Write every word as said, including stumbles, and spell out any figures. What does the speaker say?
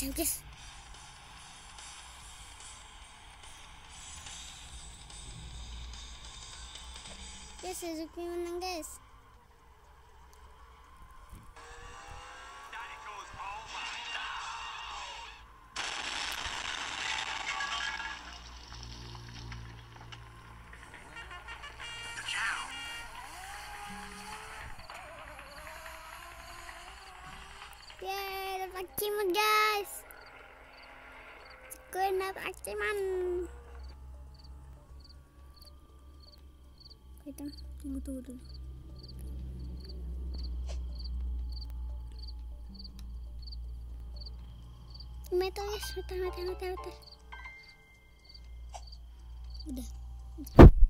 Udah, guys. Guys, Suzuki menang, guys. Yeay, dapat cimut, guys. Gue dapat cimut. Kita tunggu tunggu dulu. Metal, guys, metal, metal, metal, metal. Udah.